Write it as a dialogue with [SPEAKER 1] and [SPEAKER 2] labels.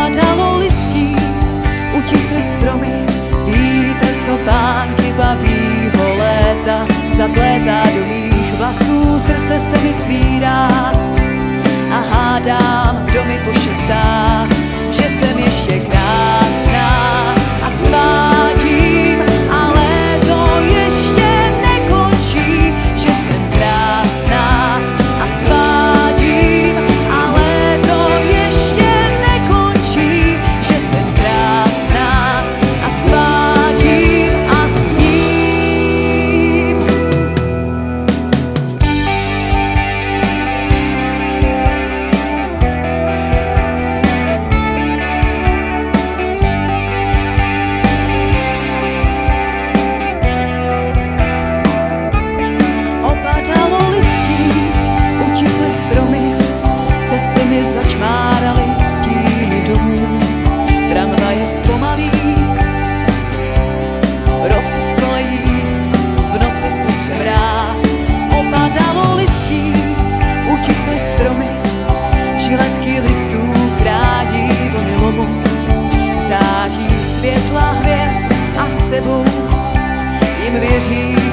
[SPEAKER 1] Opadalo listí, utichly stromy, vítr, co pánky babího léta zaplétá do mých vlasů, srdce se mi svírá a hádám, kdo mi pošeptá, že jsem ještě krásná a svádím, ale to ještě nekončí, že jsem krásná a svádím, ale to ještě nekončí, že jsem krásná a svádím a sním. Opadalo listí, utichly stromy, cesty mi začmáraly stíny domů, tramvaje zpomalí, rosu z kolejí, v noci se přemráz. Opadalo listí, utichly stromy, žiletky listů krájí vlny lomu, září světla hvězd a s tebou jim věří